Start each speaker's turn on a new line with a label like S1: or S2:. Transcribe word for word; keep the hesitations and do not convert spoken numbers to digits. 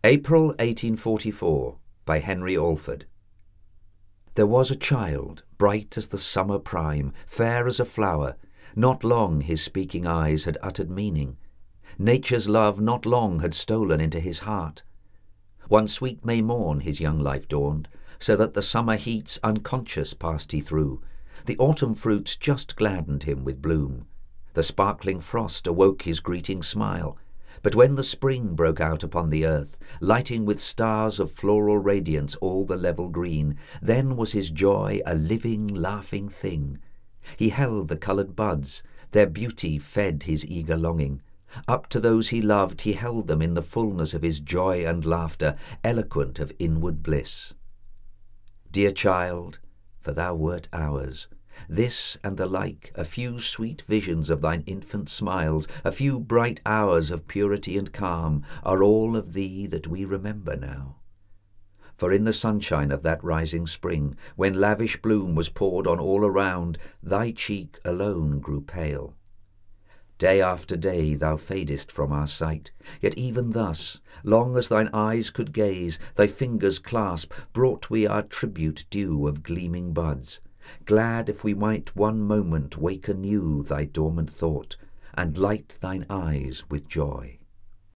S1: April eighteen forty-four, by Henry Alford. There was a child, bright as the summer prime, fair as a flower. Not long his speaking eyes had uttered meaning. Nature's love not long had stolen into his heart. One sweet May morn his young life dawned, so that the summer heats unconscious passed he through. The autumn fruits just gladdened him with bloom. The sparkling frost awoke his greeting smile. But when the spring broke out upon the earth, lighting with stars of floral radiance all the level green, then was his joy a living, laughing thing. He held the coloured buds, their beauty fed his eager longing. Up to those he loved he held them in the fullness of his joy and laughter, eloquent of inward bliss. Dear child, for thou wert ours, this and the like, a few sweet visions of thine infant smiles, a few bright hours of purity and calm, are all of thee that we remember now. For in the sunshine of that rising spring, when lavish bloom was poured on all around, thy cheek alone grew pale. Day after day thou fadest from our sight, yet even thus, long as thine eyes could gaze, thy fingers clasp, brought we our tribute due of gleaming buds, glad if we might one moment wake anew thy dormant thought, and light thine eyes with joy.